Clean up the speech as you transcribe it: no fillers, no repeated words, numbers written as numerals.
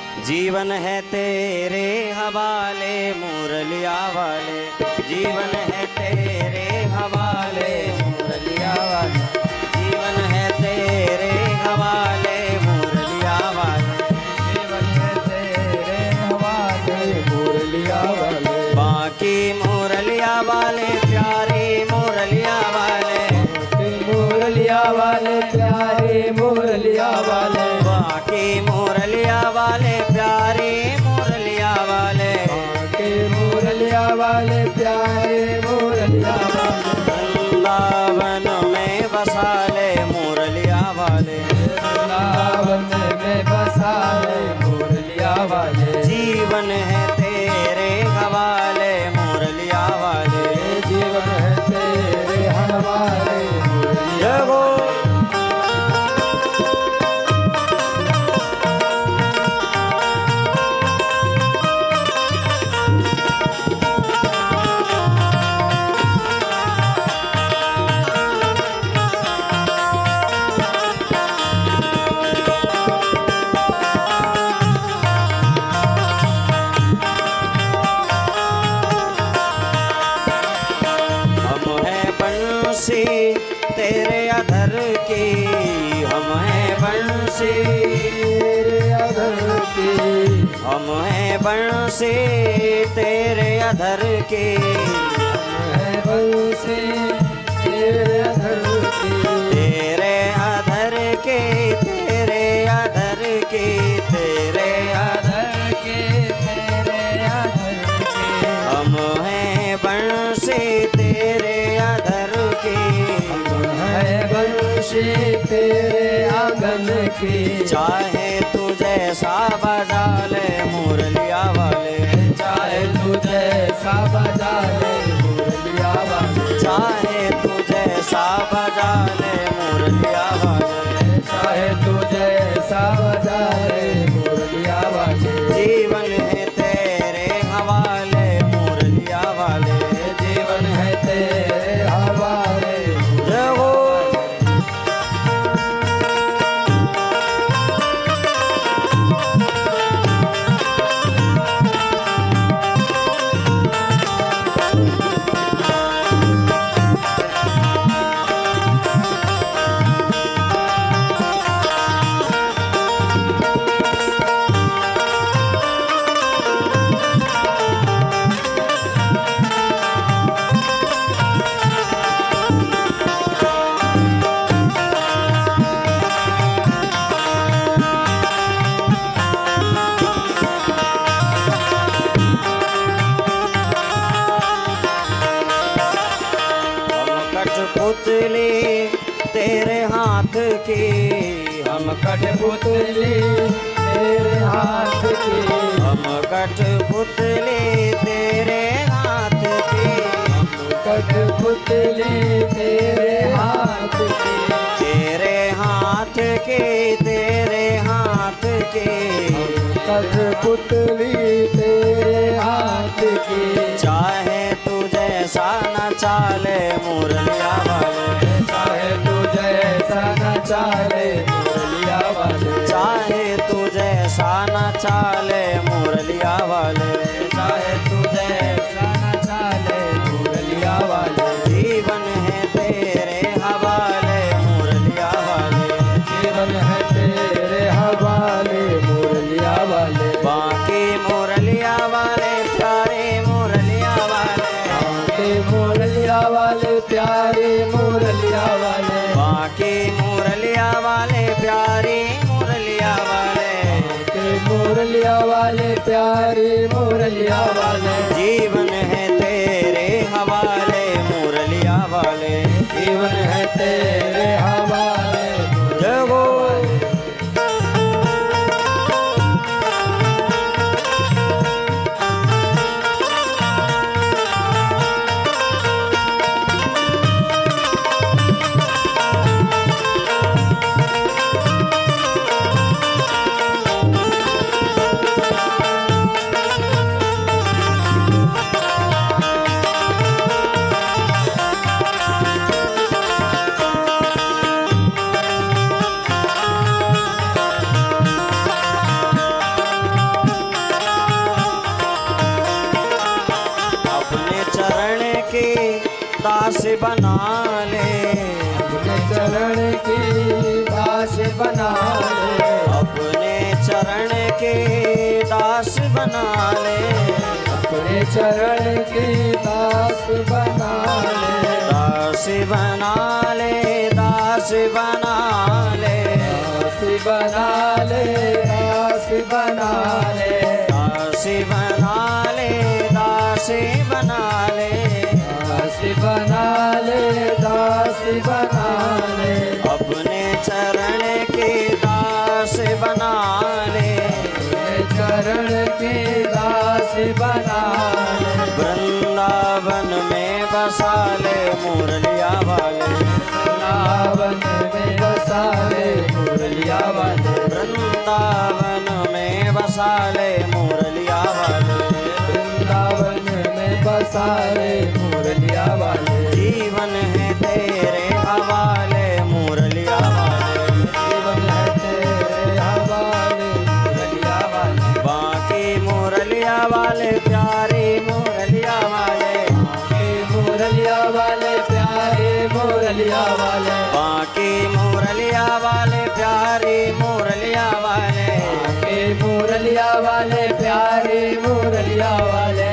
जीवन है तेरे हवाले मुरलिया वाले, जीवन है तेरे हवाले मुरलिया वाले, जीवन है तेरे हवाले मुरलिया वाले, जीवन है तेरे हवाले मुरलिया वाले। बाकी मुरलिया वाले प्यारे मुरलिया वाले, मुरलिया वाले प्यारे मुरलिया वाले, बाकी मुरलिया वाले प्यारे मुरलिया वाले, बाकी मुरलिया वाले प्यारे मुरलिया वाले। वृंदावन में बसा ले मुरलिया वाले, वृंदावन में बसा ले मुरलिया वाले। जीवन है तेरे हवाले मुरलिया वाले, जीवन है तेरे हवाले मुरलिया जगो तेरे अधर की, हम हैं बंसी तेरे अधर की, हम हैं बंसी तेरे अधर की, हम हैं बंसी तेरे अधर की, तेरे अधर की, तेरे अधर की, तेरे अधर के तेरे अधर के। हम हैं बंसी तेरे अधर की, है बंशी तेरे आंगन की। चाहे तू जैसा बजा ले मुरलिया वाले, चाहे तू जैसा बजा ले मुरलिया वाले, चाहे तू जैसा बजा ले मुरलिया वाले, चाहे तू जैसा बजा ले मुरलिया वाले। जीवन है तेरे हवाले मुरलिया वाले, जीवन है तेरे हवाले जगो कठपुतली तेरे हाथ की, हम कठपुतली तेरे हाथ की, हम कठपुतली तेरे हाथ की, हम कठपुतली तेरे हाथ की, तेरे हाथ की, तेरे हाथ की, कठपुतली तेरे हाथ की। चाहे तू जैसा न चाले मुरलिया वाले, चाहे तू जैसा न चाले मुरलिया वाले, चाहे तू जैसा न चाले मुरलिया वाले, चाहे तू जैसा न चाले मुरलिया वाले। जीवन है तेरे हवाले मुरलिया वाले, जीवन है तेरे हवाले मुरलिया वाले। बाकी मुरलिया वाले प्यारे मुरलिया वाले, बाकी मुरलिया वाले प्यारे मुरलिया वाले, बाकी मुरलिया वाले प्यारे मुरलिया वाले, बाकी मुरलिया वाले प्यारे मुरलिया वाले। जीवन है तेरे हवाले मुरलिया वाले, जीवन है तेरे हवाले जगो दास बना ले, अपने चरण की दास बना ले, अपने चरण के दास बना ले, अपने चरण की दास बना ले, दास बना ले, दास बना ले, दास बना ले, दास बना ले, दास बना ले, दास बना ले, दास बना ले, दास बना ले, अपने चरण के दास बना ले, अपने चरण की दास बना ले, वृंदावन में बसा ले मुरलिया वाले, वृंदावन में बसा ले मुरलिया वाले, वृंदावन में बसा ले मुरलिया वाले, वृंदावन में बसा ले मुरलिया वाले, जीवन है तेरे हवाले मुरलिया वाले, जीवन है तेरे हवाले मुरलिया वाले, बाकी मुरलिया वाले प्यारे मुरलिया वाले, मुरलिया वाले प्यारे मुरलिया वाले, बाकी मुरलिया वाले प्यारे मुरलिया वाले, मुरलिया वाले प्यारे मुरलिया वाले,